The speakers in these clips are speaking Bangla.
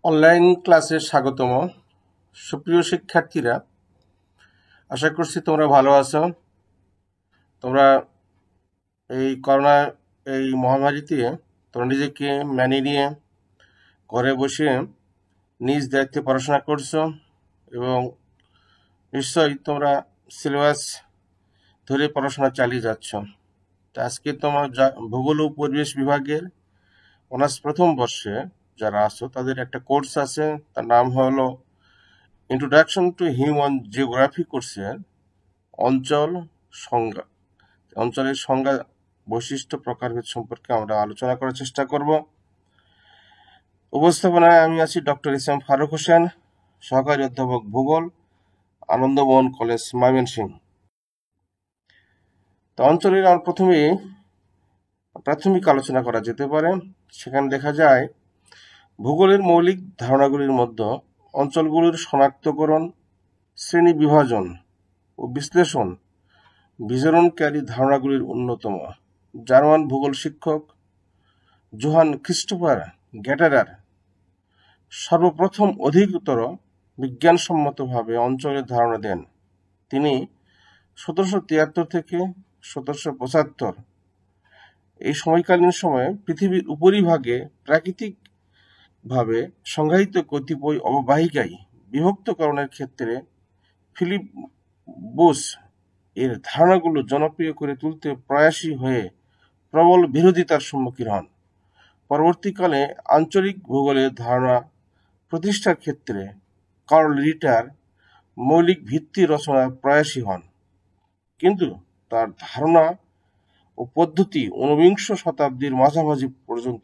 অনলাইন ক্লাসে স্বাগতম। সুপ্রিয় শিক্ষার্থীরা, আশা করছি তোমরা ভালো আছো। তোমরা এই করোনা এই মহামারীতে তোমরা নিজেকে মানিয়ে নিয়ে ঘরে বসে নিজ দায়িত্বে পড়াশোনা করছো এবং নিশ্চয়ই তোমরা সিলেবাস ধরে পড়াশোনা চালিয়ে যাচ্ছ। তো আজকে তোমার ভূগোল ও পরিবেশ বিভাগের অনার্স প্রথম বর্ষে যারা আছো তাদের একটা কোর্স আছে, তার নাম হলো ইন্ট্রোডাকশন টু হিউম্যান জিওগ্রাফি কোর্সের অঞ্চল সংজ্ঞা। অঞ্চলের সংজ্ঞা, বৈশিষ্ট্য, প্রকারভেদ সম্পর্কে আমরা আলোচনা করার চেষ্টা করব। উপস্থাপনায় আমি আছি ডক্টর ইসলাম ফারুক হোসেন, সহকারী অধ্যাপক ভূগোল, আনন্দমোহন কলেজ, ময়মনসিংহ। তো অঞ্চলের প্রথমে প্রাথমিক আলোচনা করা যেতে পারে। সেখানে দেখা যায় ভূগোলের মৌলিক ধারণাগুলির মধ্যে অঞ্চলগুলির শনাক্তকরণ, শ্রেণী বিভাজন ও বিশ্লেষণ বিচরণকারী ধারণাগুলির অন্যতম। জার্মান ভূগোল শিক্ষক জোহান ক্রিস্টোফার গ্যাটারার সর্বপ্রথম অধিকতর বিজ্ঞানসম্মতভাবে অঞ্চলের ধারণা দেন। তিনি 1773 থেকে 1775 এই সময়কালীন সময়ে পৃথিবীর উপরিভাগে প্রাকৃতিকভাবে সংজ্ঞায়িত কতিপয় অববাহিকায় বিভক্তকরণের ক্ষেত্রে ফিলিপ বুশ এর ধারণাগুলো জনপ্রিয় করে তুলতে প্রয়াসী হয়ে প্রবল বিরোধিতার সম্মুখীন হন। পরবর্তীকালে আঞ্চলিক ভূগোলের ধারণা প্রতিষ্ঠার ক্ষেত্রে কার্ল রিটার মৌলিক ভিত্তি রচনার প্রয়াসী হন, কিন্তু তার ধারণা ও পদ্ধতি ঊনবিংশ শতাব্দীর মাঝামাঝি পর্যন্ত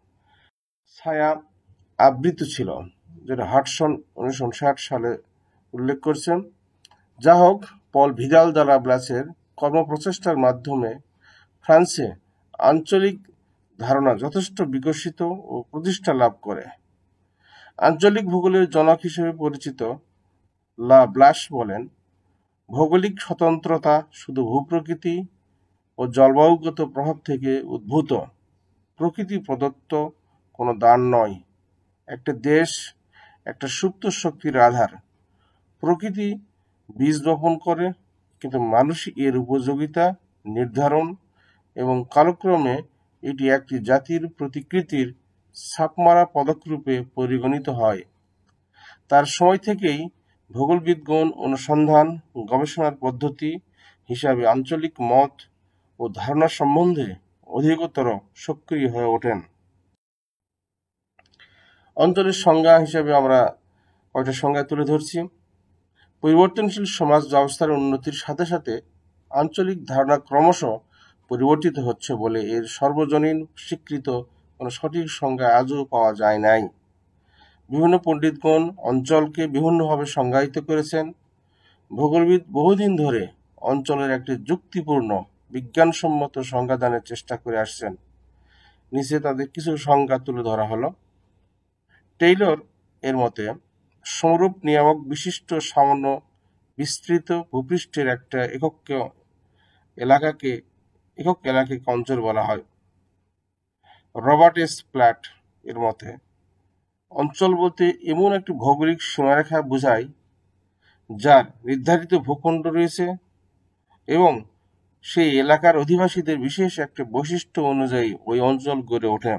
ছায়া আবৃত ছিল, যেটা হাডসন 1960 সালে উল্লেখ করছেন। যা হোক, পল ভিদাল দ্বারা ব্লাসের কর্মপ্রচেষ্টার মাধ্যমে ফ্রান্সে আঞ্চলিক ধারণা যথেষ্ট বিকশিত ও প্রতিষ্ঠা লাভ করে। আঞ্চলিক ভূগোলের জনক হিসেবে পরিচিত লা ব্লাস বলেন, ভৌগোলিক স্বতন্ত্রতা শুধু ভূপ্রকৃতি ও জলবায়ুগত প্রভাব থেকে উদ্ভূত, প্রকৃতি প্রদত্ত কোনো দান নয়। একটা দেশ একটা সুপ্ত শক্তির আধার। প্রকৃতি বীজ বপন করে, কিন্তু মানুষই এর উপযোগিতা নির্ধারণ এবং কালক্রমে এটি একটি জাতির প্রতিকৃতির ছাপমারা পদকরূপে পরিগণিত হয়। তার সময় থেকেই ভূগোলবিদগণ অনুসন্ধান গবেষণার পদ্ধতি হিসাবে আঞ্চলিক মত ও ধারণা সম্বন্ধে অধিকতর সক্রিয় হয়ে ওঠেন। অঞ্চলের সংজ্ঞা হিসাবে আমরা কয়েকটা সংজ্ঞা তুলে ধরছি। পরিবর্তনশীল সমাজ ব্যবস্থার উন্নতির সাথে সাথে আঞ্চলিক ধারণা ক্রমশ পরিবর্তিত হচ্ছে বলে এর সর্বজনীন স্বীকৃত কোনো সঠিক সংজ্ঞা আজও পাওয়া যায় নাই। বিভিন্ন পণ্ডিতগণ অঞ্চলকে বিভিন্নভাবে সংজ্ঞায়িত করেছেন। ভূগোলবিদ বহুদিন ধরে অঞ্চলের একটি যুক্তিপূর্ণ বিজ্ঞানসম্মত সংজ্ঞাদানের চেষ্টা করে আসছেন। নিচে তাদের কিছু সংজ্ঞা তুলে ধরা হলো। টেইলর এর মতে, সমরূপ নিয়ামক বিশিষ্ট সামান্য বিস্তৃত ভূপৃষ্ঠের একটা একক এলাকাকে অঞ্চল বলা হয়। রবার্ট এস প্ল্যাট এর মতে, অঞ্চল বলতে এমন একটি ভৌগোলিক সীমারেখা বোঝায় যার নির্ধারিত ভূখণ্ড রয়েছে এবং সেই এলাকার অধিবাসীদের বিশেষ একটা বৈশিষ্ট্য অনুযায়ী ওই অঞ্চল গড়ে ওঠে।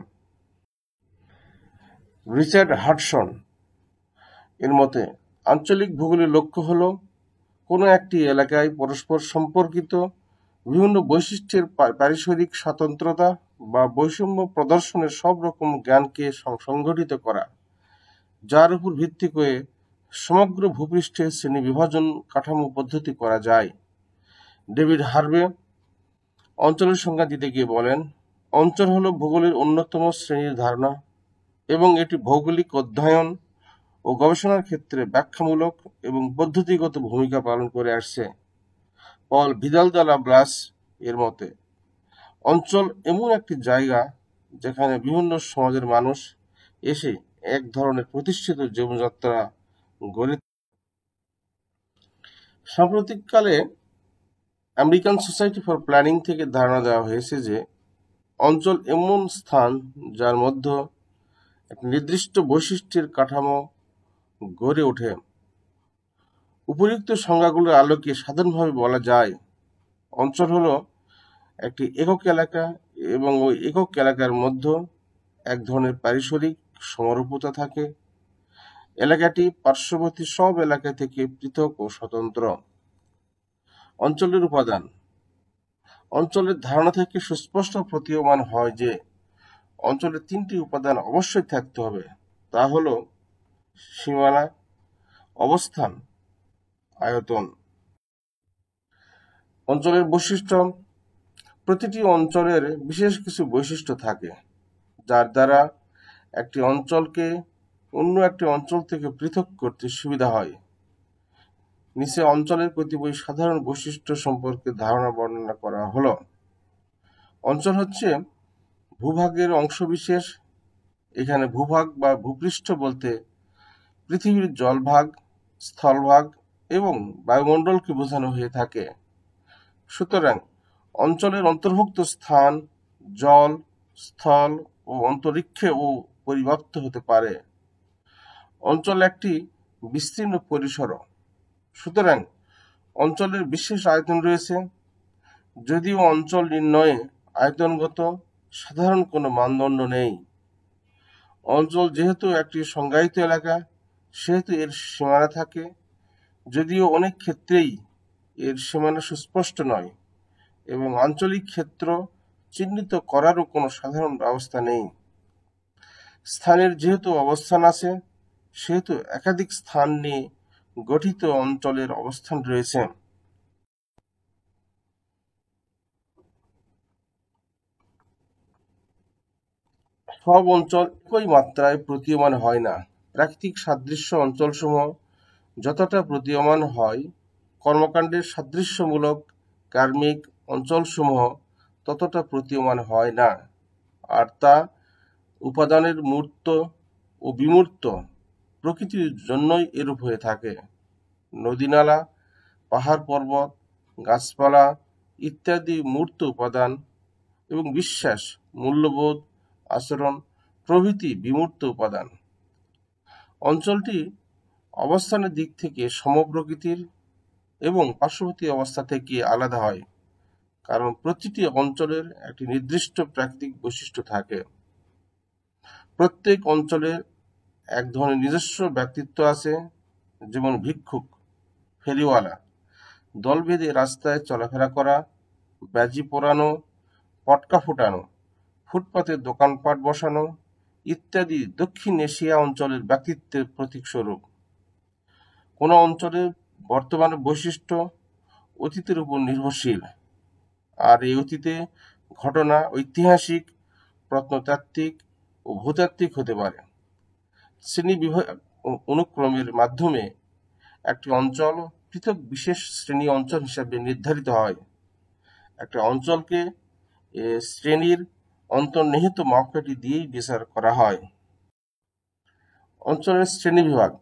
রিচার্ড হাডসন এর মতে, আঞ্চলিক ভূগোলের লক্ষ্য হল কোনো একটি এলাকায় পরস্পর সম্পর্কিত বিভিন্ন বৈশিষ্ট্যের পারিসরিক স্বতন্ত্রতা বা বৈষম্য প্রদর্শনের সব রকম জ্ঞানকে সংগঠিত করা, যার উপর ভিত্তি করে সমগ্র ভূপৃষ্ঠের শ্রেণী বিভাজন কাঠামো পদ্ধতি করা যায়। ডেভিড হার্ভে অঞ্চলের সংজ্ঞা দিতে গিয়ে বলেন, অঞ্চল হল ভূগোলের অন্যতম শ্রেণীর ধারণা এবং এটি ভৌগোলিক অধ্যয়ন ও গবেষণার ক্ষেত্রে ব্যাখ্যামূলক এবং পদ্ধতিগত ভূমিকা পালন করে আসছে। পল ভিদাল দ্বারা ব্লাস এর মতে, অঞ্চল এমন একটি জায়গা যেখানে বিভিন্ন সমাজের মানুষ এসে এক ধরনের প্রতিষ্ঠিত জীবনযাত্রা গড়ে। সাম্প্রতিককালে আমেরিকান সোসাইটি ফর প্ল্যানিং থেকে ধারণা দেওয়া হয়েছে যে অঞ্চল এমন স্থান যার মধ্যে একটি নির্দিষ্ট বৈশিষ্ট্যের কাঠামো গড়ে ওঠে। উপরিউক্ত সংজ্ঞাগুলোর আলোকে সাধারণভাবে বলা যায়, অঞ্চল হলো একটি একক এলাকা এবং ওই একক এলাকার মধ্যে এক ধরনের পারিসরিক সমরূপতা থাকে। এলাকাটি পার্শ্ববর্তী সব এলাকা থেকে পৃথক ও স্বতন্ত্র। অঞ্চলের উপাদান। অঞ্চলের ধারণা থেকে সুস্পষ্ট প্রতীয়মান হয় যে অঞ্চলের তিনটি উপাদান অবশ্যই থাকতে হবে। তা হল সীমানা, অবস্থান, আয়তন। অঞ্চলের বৈশিষ্ট্য। প্রতিটি অঞ্চলের বিশেষ কিছু বৈশিষ্ট্য থাকে যার দ্বারা একটি অঞ্চলকে অন্য একটি অঞ্চল থেকে পৃথক করতে সুবিধা হয়। নিচে অঞ্চলের কতিপয় সাধারণ বৈশিষ্ট্য সম্পর্কে ধারণা বর্ণনা করা হলো। অঞ্চল হচ্ছে ভূভাগের অংশবিশেষ। এখানে ভূভাগ বা ভূপৃষ্ঠ বলতে পৃথিবীর জলভাগ, স্থলভাগ এবং বায়ুমণ্ডলকে বোঝানো হয়ে থাকে। সুতরাং অঞ্চলের অন্তর্ভুক্ত স্থান জল, স্থল ও অন্তরিক্ষেও পরিব্যাপ্ত হতে পারে। অঞ্চল একটি বিস্তীর্ণ পরিসরও। সুতরাং অঞ্চলের বিশেষ আয়তন রয়েছে, যদিও অঞ্চল নির্ণয়ে আয়তনগত সাধারণ কোনো মানদণ্ড নেই। অঞ্চল যেহেতু একটি সংজ্ঞায়িত এলাকা, সেহেতু এর সীমানা থাকে, যদিও অনেক ক্ষেত্রেই এর সীমানা সুস্পষ্ট নয় এবং আঞ্চলিক ক্ষেত্র চিহ্নিত করারও কোনো সাধারণ ব্যবস্থা নেই। স্থানের যেহেতু অবস্থান আছে, সেহেতু একাধিক স্থান নিয়ে গঠিত অঞ্চলের অবস্থান রয়েছে। সব অঞ্চল একই মাত্রায় প্রতীয়মান হয় না। প্রাকৃতিক সাদৃশ্য অঞ্চলসমূহ যতটা প্রতীয়মান হয়, কর্মকাণ্ডের সাদৃশ্যমূলক কার্মিক অঞ্চলসমূহ ততটা প্রতীয়মান হয় না, আর তা উপাদানের মূর্ত ও বিমূর্ত প্রকৃতির জন্যই এরূপ হয়ে থাকে। নদী-নালা, পাহাড় পর্বত, গাছপালা ইত্যাদি মূর্ত উপাদান এবং বিশ্বাস, মূল্যবোধ, আচরণ প্রভৃতি বিমূর্ত উপাদান। অঞ্চলটি অবস্থানের দিক থেকে সমপ্রকৃতির এবং পার্শ্ববর্তী অবস্থা থেকে আলাদা হয়, কারণ প্রতিটি অঞ্চলের একটি নির্দিষ্ট প্রাকৃতিক বৈশিষ্ট্য থাকে। প্রত্যেক অঞ্চলের এক ধরনের নিজস্ব ব্যক্তিত্ব আছে, যেমন ভিক্ষুক, ফেরিওয়ালা, দল বেঁধে রাস্তায় চলাফেরা করা, ব্যাজি পোড়ানো, পটকা ফুটানো, ফুটপাতে দোকানপাট বসানো ইত্যাদি দক্ষিণ এশিয়া অঞ্চলের ব্যক্তিত্বের প্রতীকস্বরূপ। কোনো অঞ্চলের বর্তমান বৈশিষ্ট্য অতীতের উপর নির্ভরশীল, আর এই অতীতে ঘটনা ঐতিহাসিক, প্রত্নতাত্ত্বিক ও ভূতাত্ত্বিক হতে পারে। শ্রেণীবিভাগ অনুক্রমের মাধ্যমে একটি অঞ্চল পৃথক বিশেষ শ্রেণী অঞ্চল হিসাবে নির্ধারিত হয়। একটা অঞ্চলকে শ্রেণীর অন্তর্নিহিত মাপকাঠি দিয়েই বিচার করা হয়। অঞ্চলের শ্রেণীবিভাগ।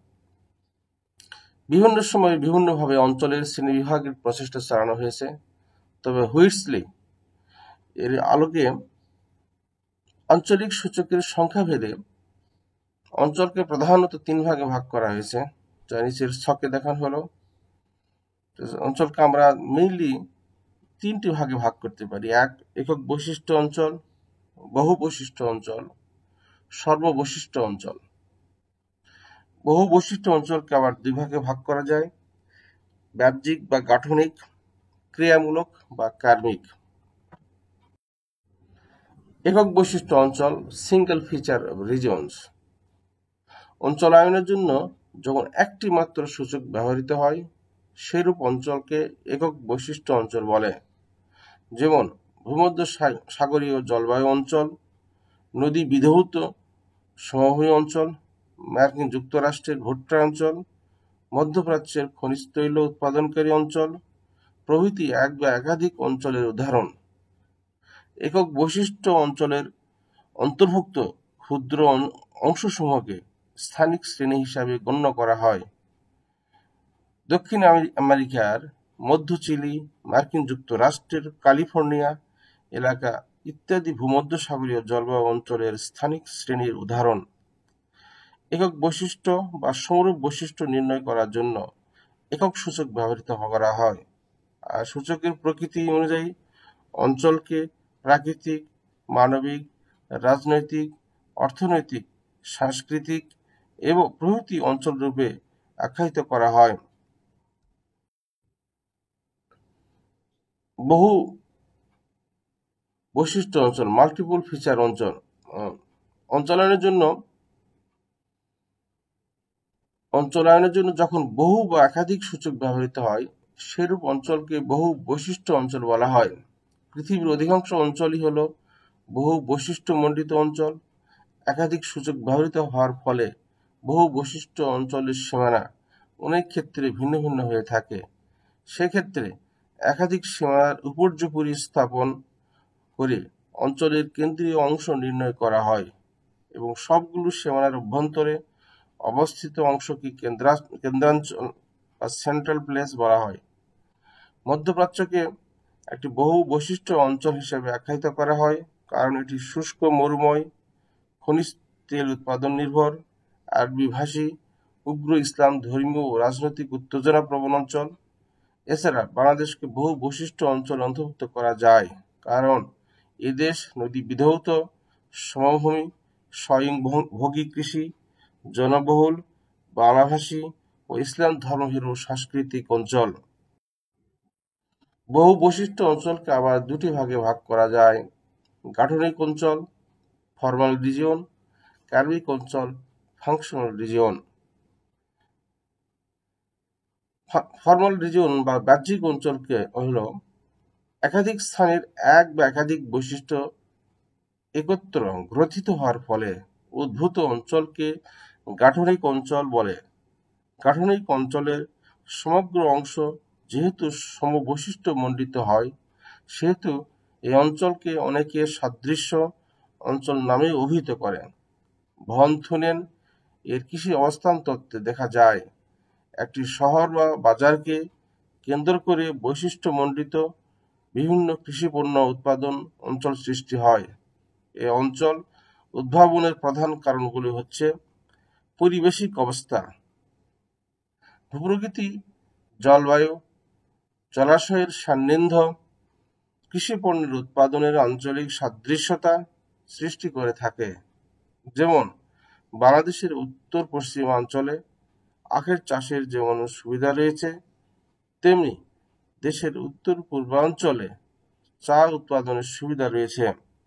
বিভিন্ন সময়ে বিভিন্নভাবে অঞ্চলের শ্রেণীবিভাগের প্রচেষ্টা চালানো হয়েছে, তবে হুইটসলি এর আলোকে আঞ্চলিক সূচকের সংখ্যাভেদে অঞ্চলকে প্রধানত তিন ভাগে ভাগ করা হয়েছে, যা নিচের ছকে দেখানো হলো। অঞ্চলকে আমরা মেইনলি তিনটি ভাগে ভাগ করতে পারি। এক, একক বৈশিষ্ট্য অঞ্চল, বহু বৈশিষ্ট্য অঞ্চল, সর্ববৈশিষ্ট্য অঞ্চল। বহু বৈশিষ্ট্য অঞ্চলকে আবার দুই ভাগে ভাগ করা যায়, বাহ্যিক বা গাঠনিক, ক্রিয়ামূলক বা কার্মিক। একক বৈশিষ্ট্য অঞ্চল, সিঙ্গেল ফিচার রিজনস। অঞ্চলায়নের জন্য যখন একটি মাত্র সূচক ব্যবহৃত হয়, সেরূপ অঞ্চলকে একক বৈশিষ্ট্য অঞ্চল বলে। যেমন ভূমধ্য সাগরীয় জলবায়ু অঞ্চল, নদী বিধৌত সমভূমি অঞ্চল, মার্কিন যুক্তরাষ্ট্রের ভুট্টা অঞ্চল, মধ্যপ্রাচ্যের খনিজ তৈল উৎপাদনকারী অঞ্চল প্রভৃতি এক বা একাধিক অঞ্চলের উদাহরণ। একক বৈশিষ্ট্য অঞ্চলের অন্তর্ভুক্ত ক্ষুদ্র অংশসমূহকে স্থানিক শ্রেণী হিসাবে গণ্য করা হয়। দক্ষিণ আমেরিকার মধ্য চিলি, মার্কিন যুক্তরাষ্ট্রের ক্যালিফোর্নিয়া এলাকা ইত্যাদি ভূমধ্যসাগরীয় জলবায়ু অঞ্চলের স্থানিক শ্রেণীর উদাহরণ। একক বৈশিষ্ট্য বা সমরূপ বৈশিষ্ট্য নির্ণয় করার জন্য একক সূচক ব্যবহৃত করা হয়। আর সূচকের প্রকৃতি অনুযায়ী অঞ্চলকে প্রাকৃতিক, মানবিক, রাজনৈতিক, অর্থনৈতিক, সাংস্কৃতিক এবং প্রভৃতি অঞ্চল রূপে আখ্যায়িত করা হয়। বহু বৈশিষ্ট্য অঞ্চল, মাল্টিপল ফিচার অঞ্চল। অঞ্চলায়নের জন্য যখন বহু বা একাধিক সূচক ব্যবহৃত হয়, সেরূপ অঞ্চলকে বহু বৈশিষ্ট্য অঞ্চল বলা হয়। পৃথিবীর অধিকাংশ অঞ্চলই হল বহু বৈশিষ্ট্যমণ্ডিত অঞ্চল। একাধিক সূচক ব্যবহৃত হওয়ার ফলে বহু বৈশিষ্ট্য অঞ্চলের সীমানা অনেক ক্ষেত্রে ভিন্ন ভিন্ন হয়ে থাকে। সেক্ষেত্রে একাধিক সীমানার উপর্যুপরি স্থাপন করে অঞ্চলের কেন্দ্রীয় অংশ নির্ণয় করা হয় এবং সবগুলো সীমানার অভ্যন্তরে অবস্থিত অংশকে কেন্দ্রাঞ্চল বা সেন্ট্রাল প্লেস বলা হয়। মধ্যপ্রাচ্যকে একটি বহু বৈশিষ্ট্য অঞ্চল হিসেবে আখ্যায়িত করা হয়, কারণ এটি শুষ্ক মরুময়, খনিজ তেল উৎপাদন নির্ভর, আরবি ভাষী, উগ্র ইসলাম ধর্মীয় ও রাজনৈতিক উত্তেজনা প্রবণ অঞ্চল। এছাড়া বাংলাদেশকে বহু বৈশিষ্ট্য অঞ্চল অন্তর্ভুক্ত করা যায়, কারণ এদেশ নদী বিধৌত, সমভূমি, স্বয়ংভোগী কৃষি, জনবহুল, বাংলাভাষী ও ইসলাম ধর্মভীরু সাংস্কৃতিক অঞ্চল। বহু বৈশিষ্ট্য অঞ্চলকে আবার দুটি ভাগে ভাগ করা যায়: গাঠনিক অঞ্চল, ফর্মাল রিজিয়ন, কার্বিক অঞ্চল, ফাংশনাল রিজিয়ন। ফর্মাল রিজিয়ন বা বাহ্যিক অঞ্চলকে হল একাধিক স্থানের এক বা একাধিক বৈশিষ্ট্য একত্র গ্রথিত হওয়ার ফলে উদ্ভূত অঞ্চলকে গাঠনিক অঞ্চল বলে। গাঠনিক অঞ্চলের সমগ্র অংশ যেহেতু সমবৈশিষ্ট্যমণ্ডিত হয়, সেহেতু এই অঞ্চলকে অনেকে সাদৃশ্য অঞ্চল নামে অভিহিত করেন। ভন থুনেন এর কৃষি অবস্থান তত্ত্বে দেখা যায়, একটি শহর বা বাজারকে কেন্দ্র করে বৈশিষ্ট্যমণ্ডিত বিভিন্ন কৃষিপণ্য উৎপাদন অঞ্চল সৃষ্টি হয়। এই অঞ্চল উদ্ভাবনের প্রধান কারণগুলি হচ্ছে: পরিবেশিক অবস্থা, ভূপ্রকৃতি, জলবায়ু, জলাশয়ের সান্নিধ্য, কৃষিপণ্যের উৎপাদনের আঞ্চলিক সাদৃশ্যতা সৃষ্টি করে থাকে। যেমন বাংলাদেশের উত্তর পশ্চিমাঞ্চলে আখের চাষের যেমন সুবিধা রয়েছে, তেমনি দেশের উত্তর পূর্বাঞ্চলে চা উৎপাদনের সুবিধা রয়েছে।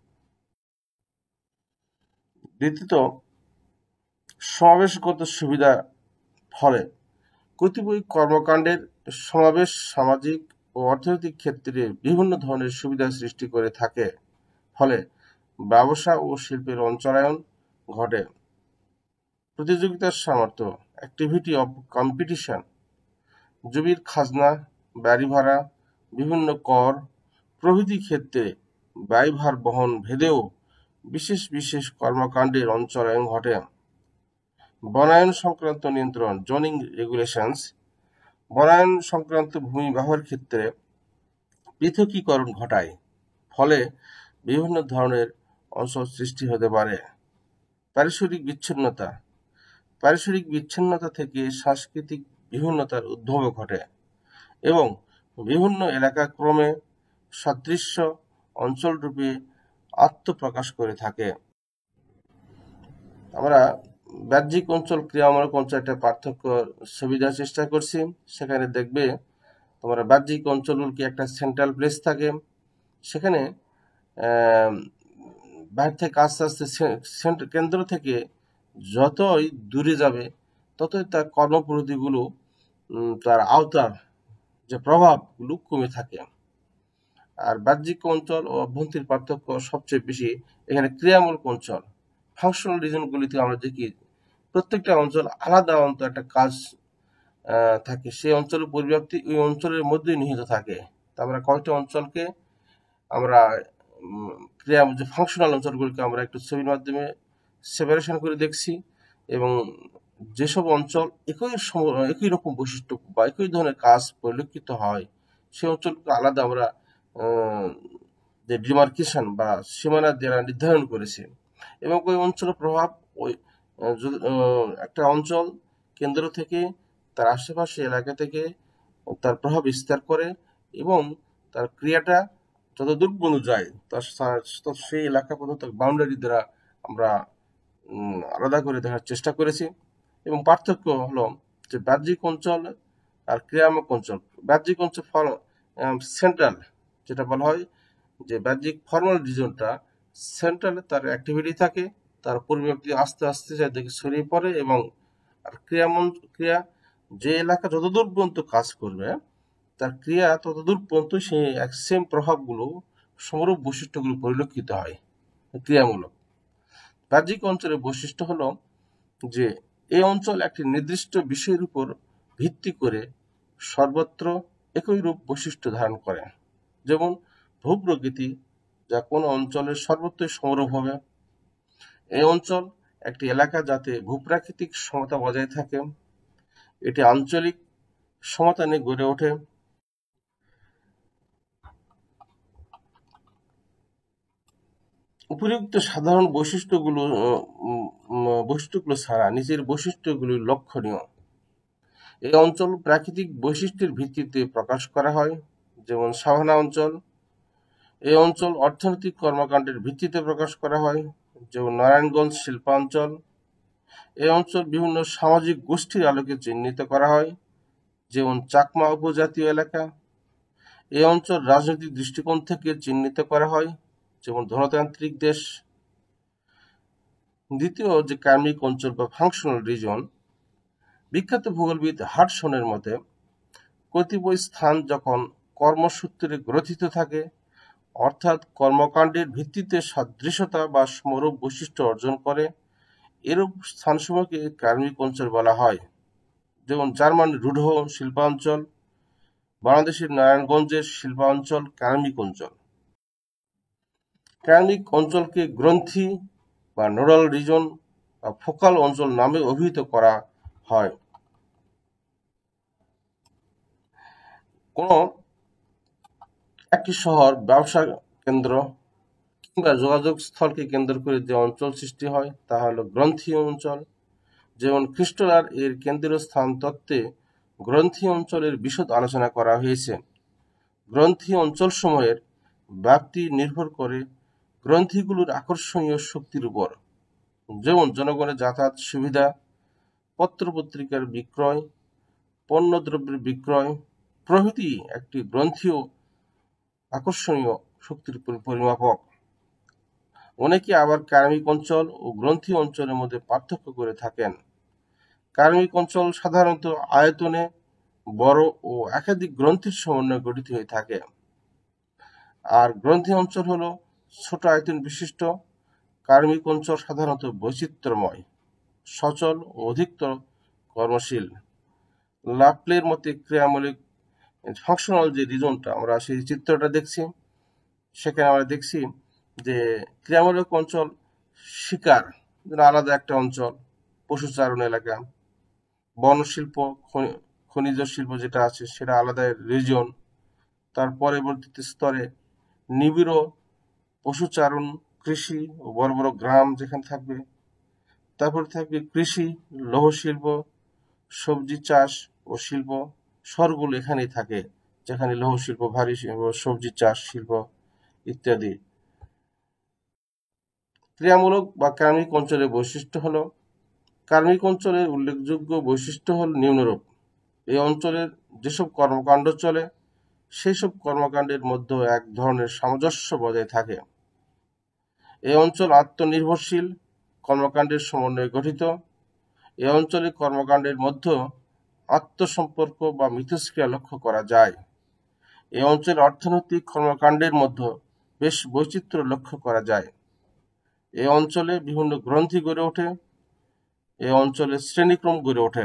দ্বিতীয়ত, সমাবেশগত সুবিধা ফলে কতিপয় কর্মকাণ্ডের সমাবেশ সামাজিক ও অর্থনৈতিক ক্ষেত্রে বিভিন্ন ধরনের সুবিধা সৃষ্টি করে থাকে, ফলে ব্যবসা ও শিল্পের অঞ্চলায়ন ঘটে। প্রতিযোগিতার সামর্থ্য, অ্যাক্টিভিটি অব কম্পিটিশন, জমির খাজনা, বাড়ি ভাড়া, বিভিন্ন কর প্রভৃতি ক্ষেত্রে ব্যয়ভার বহন ভেদেও বিশেষ বিশেষ কর্মকাণ্ডের অঞ্চলায়ন ঘটে। বনায়ন সংক্রান্ত নিয়ন্ত্রণ, জোনিং রেগুলেশনস, বনায়ন সংক্রান্ত ভূমি ব্যবহারের ক্ষেত্রে পৃথকীকরণ ঘটায়, ফলে বিভিন্ন ধরনের অঞ্চল সৃষ্টি হতে পারে। পারিসরিক বিচ্ছিন্নতা, পারিসরিক বিচ্ছিন্নতা থেকে সাংস্কৃতিক বিভিন্নতার উদ্ভব ঘটে এবং বিভিন্ন এলাকা ক্রমে সাদৃশ্য অঞ্চলরূপে আত্মপ্রকাশ করে থাকে। আমরা বাহ্যিক অঞ্চল, ক্রিয়ামূলক অঞ্চল একটা পার্থক্য ছবি দেওয়ার চেষ্টা করছি। সেখানে দেখবে তোমরা বাহ্যিক অঞ্চলগুলোকে একটা সেন্ট্রাল প্লেস থাকে, সেখানে বাইরে থেকে আস্তে আস্তে কেন্দ্র থেকে যতই দূরে যাবে ততই তার কর্মপরিধিগুলো, তার আওতার যে প্রভাবগুলো কমে থাকে। আর বাহ্যিক অঞ্চল ও অভ্যন্তরীণ পার্থক্য সবচেয়ে বেশি এখানে ক্রিয়ামূলক অঞ্চল, ফাংশনাল রিজনগুলিতে আমরা দেখি প্রত্যেকটা অঞ্চল আলাদা একটা কাজ থাকে, সেই অঞ্চলের পরিব্যাপ্তি ওই অঞ্চলের মধ্যেই নিহিত থাকে। তা আমরা কয়েকটা অঞ্চলকে আমরা যে ফাংশনাল অঞ্চলগুলিকে আমরা একটু ছবির মাধ্যমে সেপারেশন করে দেখছি, এবং যেসব অঞ্চল একই রকম বৈশিষ্ট্য বা একই ধরনের কাজ পরিলক্ষিত হয়, সেই অঞ্চলকে আলাদা আমরা যে ডিমার্কেশন বা সীমানা যারা নির্ধারণ করেছে, এবং ওই অঞ্চলের প্রভাব ওই একটা অঞ্চল কেন্দ্র থেকে তার আশেপাশে এলাকা থেকে তার প্রভাব বিস্তার করে এবং তার ক্রিয়াটা যতদূর পর্যন্ত যায় তার সেই এলাকা পর্যন্ত বাউন্ডারি দ্বারা আমরা আলাদা করে দেখার চেষ্টা করেছি। এবং পার্থক্য হলো যে বাহ্যিক অঞ্চল আর ক্রিয়াত্মক অঞ্চল। বাহ্যিক অঞ্চল সেন্ট্রাল, যেটা বলা হয় যে বাহ্যিক ফর্মাল রিজনটা সেন্ট্রালে তার অ্যাক্টিভিটি থাকে, তার পরিব্যাপ্তি আস্তে আস্তে চারদিকে ছড়িয়ে পড়ে এবং আর ক্রিয়া যে এলাকা যতদূর পর্যন্ত কাজ করবে তার ক্রিয়া ততদূর পর্যন্ত সেই সেম প্রভাবগুলো সমরূপ বৈশিষ্ট্যগুলো পরিলক্ষিত হয় ক্রিয়ামূলক। বাহ্যিক অঞ্চলের বৈশিষ্ট্য হলো যে এই অঞ্চল একটি নির্দিষ্ট বিষয়ের উপর ভিত্তি করে সর্বত্র একই রূপ বৈশিষ্ট্য ধারণ করে, যেমন ভূপ্রকৃতি, যা কোনো অঞ্চলের সর্বত্রই সমরূপ হবে। এই অঞ্চল একটি এলাকা যাতে ভূপ্রাকৃতিক সমতা বজায় থাকে, এটি আঞ্চলিক সমতা নিয়ে গড়ে ওঠে। উপরিউক্ত সাধারণ বৈশিষ্ট্যগুলো ছাড়া নিচের বৈশিষ্ট্যগুলি লক্ষণীয়। এই অঞ্চল প্রাকৃতিক বৈশিষ্ট্যের ভিত্তিতে প্রকাশ করা হয়, যেমন সাভানা অঞ্চল। এই অঞ্চল অর্থনৈতিক কর্মকাণ্ডের ভিত্তিতে প্রকাশ করা হয়, যেমন নারায়ণগঞ্জ শিল্পাঞ্চল। এই অঞ্চল বিভিন্ন সামাজিক গোষ্ঠীর আলোকে চিহ্নিত করা হয়, যেমন চাকমা উপজাতীয় এলাকা। এই অঞ্চল রাজনৈতিক দৃষ্টিকোণ থেকে চিহ্নিত করা হয়, যেমন ধনতান্ত্রিক দেশ। দ্বিতীয় যে কার্মিক অঞ্চল বা ফাংশনাল রিজন, বিখ্যাত ভূগোলবিদ হাডসনের মতে কতিপয় স্থান যখন কর্মসূত্রে গ্রথিত থাকে, অর্থাৎ কর্মকাণ্ডের ভিত্তিতে সাদৃশ্যতা বা সমরূপ বৈশিষ্ট্য অর্জন করে, এরূপ স্থানসমূহকে কার্মিক অঞ্চল বলা হয়। যেমন জার্মানির রুডহ শিল্পাঞ্চল, বাংলাদেশের নারায়ণগঞ্জের শিল্পাঞ্চল কার্মিক অঞ্চল। কার্মিক অঞ্চলকে গ্রন্থি বা নোডাল রিজন বা ফোকাল অঞ্চল নামে অভিহিত করা হয়। কোনো একটি শহর, ব্যবসা কেন্দ্র কিংবা যোগাযোগ স্থলকে কেন্দ্র করে যে অঞ্চল সৃষ্টি হয় তা হলো গ্রন্থি অঞ্চল। যেমন খ্রিস্টলার এর কেন্দ্রীয় স্থান তত্ত্বে গ্রন্থি অঞ্চলের বিশদ আলোচনা করা হয়েছে। গ্রন্থি অঞ্চলসমূহের ব্যাপ্তি নির্ভর করে গ্রন্থিগুলোর আকর্ষণীয় শক্তির উপর, যেমন জনগণের যাতায়াত সুবিধা, পত্রপত্রিকার বিক্রয়, পণ্যদ্রব্যের বিক্রয় প্রভৃতি একটি গ্রন্থিও আকর্ষণীয় শক্তির পরিমাপক। অনেকে আবার কার্মিক অঞ্চল ও গ্রন্থি অঞ্চলের মধ্যে পার্থক্য করে থাকেন। কার্মিক অঞ্চল সাধারণত আয়তনে বড় ও একাধিক গ্রন্থির সমন্বয়ে গঠিত হয়ে থাকে, আর গ্রন্থি অঞ্চল হলো ছোট আয়তন বিশিষ্ট। কার্মিক অঞ্চল সাধারণত বৈচিত্র্যময়, সচল ও অধিকতর কর্মশীল। লাপ্লের মতে ক্রিয়ামূলক ফাংশনাল যে রিজনটা আমরা সেই চিত্রটা দেখছি, সেখানে আমরা দেখছি যে ক্রিয়ামূলক অঞ্চল শিকার আলাদা একটা অঞ্চল, পশুচারণ এলাকা, বনশিল্প, খনিজ শিল্প যেটা আছে সেটা আলাদা রিজন। তার পরবর্তীতে স্তরে নিবিড় পশুচারণ, কৃষি ও বড় বড় গ্রাম যেখানে থাকবে। তারপরে থাকবে কৃষি, লৌহ শিল্প, সবজি চাষ ও শিল্প। শহরগুলো এখানেই থাকে, যেখানে লৌহ শিল্প, ভারী শিল্প, সবজি চাষ শিল্প ইত্যাদি। ক্রিয়ামূলক বা কার্মিক অঞ্চলের বৈশিষ্ট্য হল, কার্মিক অঞ্চলের উল্লেখযোগ্য বৈশিষ্ট্য হল নিম্নরূপ। এই অঞ্চলের যেসব কর্মকাণ্ড চলে সেই সব কর্মকাণ্ডের মধ্যে এক ধরনের সামঞ্জস্য বজায় থাকে। এই অঞ্চল আত্মনির্ভরশীল কর্মকাণ্ডের সমন্বয়ে গঠিত। এই অঞ্চলে কর্মকাণ্ডের মধ্যে আত্মসম্পর্ক বা মিথস্ক্রিয়া লক্ষ্য করা যায়। এই অঞ্চলে অর্থনৈতিক কর্মকাণ্ডের মধ্যে বেশ বৈচিত্র্য লক্ষ্য করা যায়। এই অঞ্চলে বিভিন্ন গ্রন্থি গড়ে ওঠে। এই অঞ্চলে শ্রেণীক্রম গড়ে ওঠে।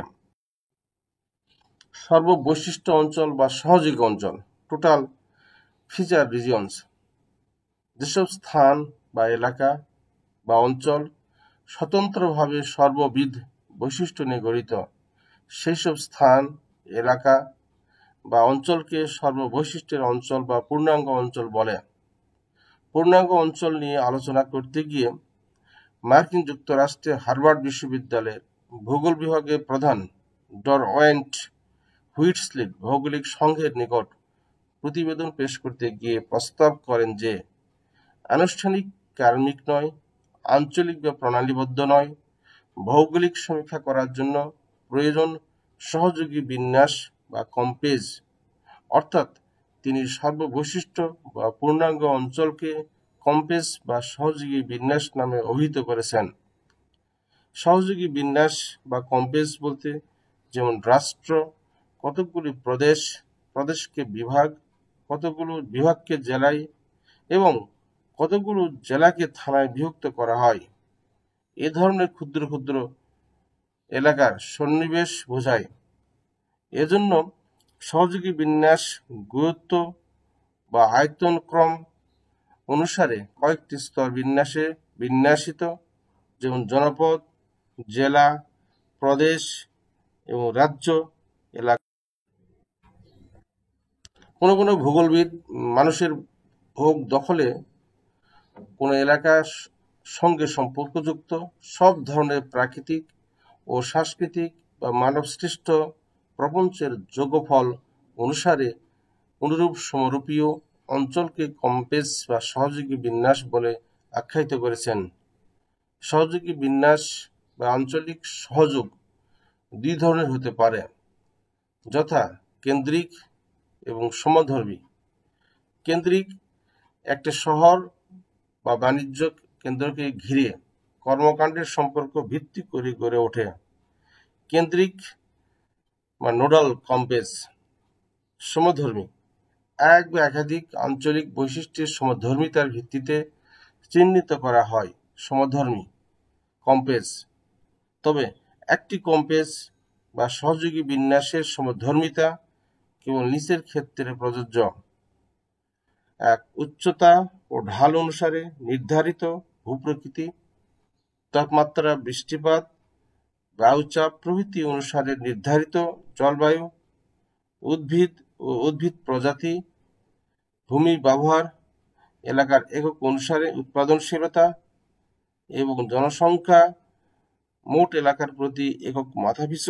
সর্ববৈশিষ্ট্য অঞ্চল বা সহযোগী অঞ্চল, টোটাল ফিচার রিজিয়নস, যেসব স্থান বা এলাকা বা অঞ্চল স্বতন্ত্রভাবে সর্ববিধ বৈশিষ্ট্য নিয়ে গঠিত, সেই সব স্থান, এলাকা বা অঞ্চলকে সর্ববৈশিষ্ট্যের অঞ্চল বা পূর্ণাঙ্গ অঞ্চল বলে। পূর্ণাঙ্গ অঞ্চল নিয়ে আলোচনা করতে গিয়ে মার্কিন যুক্তরাষ্ট্রে হার্ভার্ড বিশ্ববিদ্যালয়ের ভূগোল বিভাগের প্রধান ডরওয়েন্ট হুইটস্লিট ভৌগোলিক সংঘের নিকট প্রতিবেদন পেশ করতে গিয়ে প্রস্তাব করেন যে আনুষ্ঠানিক কার্মিক নয়, আঞ্চলিক বা প্রণালীবদ্ধ নয়, ভৌগোলিক সমীক্ষা করার জন্য প্রয়োজন সহযোগী বিন্যাস বা কম্পেজ, অর্থাৎ তিনি সর্ববৈশিষ্ট্য বা পূর্ণাঙ্গ অঞ্চলকে কম্পেজ বা সহযোগী বিন্যাস নামে অভিহিত করেছেন। সহযোগী বিন্যাস বা কম্পেজ বলতে যেমন রাষ্ট্র কতকগুলি প্রদেশ, প্রদেশকে বিভাগ, কতগুলো বিভাগকে জেলায় এবং কতগুলো জেলাকে থানায় বিভক্ত করা হয়, এ ধরনের ক্ষুদ্র ক্ষুদ্র এলাকার সন্নিবেশ বোঝায়। এজন্য সহযোগী বিন্যাস গুরুত্ব বা আয়তনক্রম অনুসারে কয়েকটি স্তর বিন্যাসে বিন্যাসিত, যেমন জনপদ, জেলা, প্রদেশ এবং রাজ্য এলাকা। কোনো কোনো ভূগোলবিদ মানুষের ভোগ দখলে কোনো এলাকার সঙ্গে সম্পর্কযুক্ত সব ধরনের প্রাকৃতিক ও সাংস্কৃতিক বা মানবসৃষ্ট প্রপঞ্চের যোগফল অনুসারে অনুরূপ সমরূপীয় অঞ্চলকে কম্পেজ বা সহযোগী বিন্যাস বলে আখ্যায়িত করেছেন। সহযোগী বিন্যাস বা আঞ্চলিক সহযোগ দুই ধরনের হতে পারে, যথা কেন্দ্রিক এবং সমধর্মী। কেন্দ্রিক একটা শহর বা বাণিজ্য কেন্দ্রকে ঘিরে কর্মকাণ্ডের সম্পর্ক ভিত্তি করে গড়ে ওঠে। কেন্দ্রিক বা নোডাল কম্পেজ। সমধর্মী এক বা একাধিক আঞ্চলিক বৈশিষ্ট্যের সমধর্মিতার ভিত্তিতে চিহ্নিত করা হয় সমধর্মী কম্পেজ। তবে একটি কম্পেজ বা সহযোগী বিন্যাসের সমধর্মিতা কেবল নিচের ক্ষেত্রে প্রযোজ্য: এক, উচ্চতা ও ঢাল অনুসারে নির্ধারিত ভূপ্রকৃতি, তাপমাত্রা, বৃষ্টিপাত, বায়ুচাপ প্রভৃতি অনুসারে নির্ধারিত জলবায়ু, উদ্ভিদ ও উদ্ভিদ প্রজাতি, ভূমি ব্যবহার, এলাকার একক অনুসারে উৎপাদনশীলতা এবং জনসংখ্যা মোট এলাকার প্রতি একক মাথাপিছু।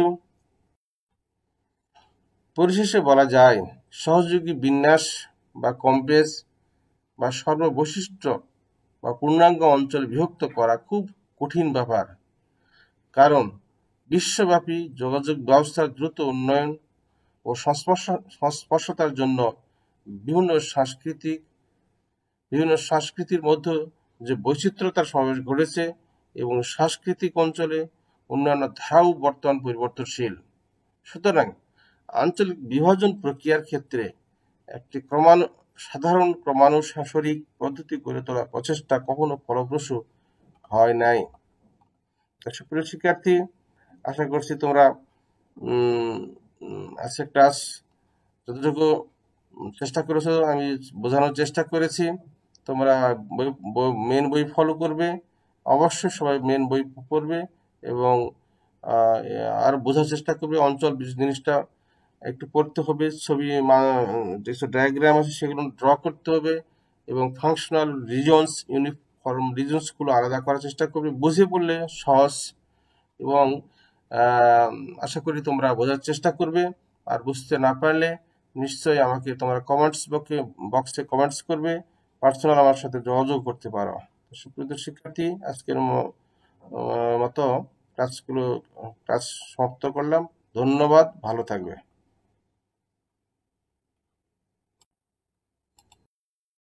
পরিশেষে বলা যায়, সহযোগী বিন্যাস বা কম্পেজ বা সর্ববৈশিষ্ট্য বা পূর্ণাঙ্গ অঞ্চল বিভক্ত করা খুব কঠিন ব্যাপার, কারণ বিশ্বব্যাপী যোগাযোগ ব্যবস্থার দ্রুত উন্নয়ন ও সংস্পর্শতার জন্য বিভিন্ন সংস্কৃতির মধ্যে যে বৈচিত্র্যতার সমাবেশ ঘটেছে এবং সাংস্কৃতিক অঞ্চলে অন্যান্য ধারাও বর্তমান পরিবর্তনশীল। সুতরাং আঞ্চলিক বিভাজন প্রক্রিয়ার ক্ষেত্রে একটি সাধারণ ক্রমানুসারিক পদ্ধতি গড়ে তোলার প্রচেষ্টা কখনো ফলপ্রসূ হয় নাই। সুপ্রিয় শিক্ষার্থী, আশা করছি তোমরা আজকের ক্লাস যতটুকু চেষ্টা করেছো আমি বোঝানোর চেষ্টা করেছি। তোমরা মেন বই ফলো করবে, অবশ্যই সবাই মেন বই পড়বে এবং আর বোঝার চেষ্টা করবে। অঞ্চল জিনিসটা একটু পড়তে হবে, ছবি যেসব ডায়াগ্রাম আছে সেগুলো ড্র করতে হবে এবং ফাংশনাল রিজনস, ইউনিফর্ম রিজনসগুলো আলাদা করার চেষ্টা করবে। বুঝে পড়লে সহজ এবং আশা করি তোমরা বোঝার চেষ্টা করবে। আর বুঝতে না পারলে নিশ্চয়ই আমাকে তোমরা কমেন্টস বক্সে কমেন্টস করবে, পার্সোনাল আমার সাথে যোগাযোগ করতে পারো। সুপ্রিয় শিক্ষার্থী, আজকের মতো ক্লাস সমাপ্ত করলাম। ধন্যবাদ, ভালো থাকবে।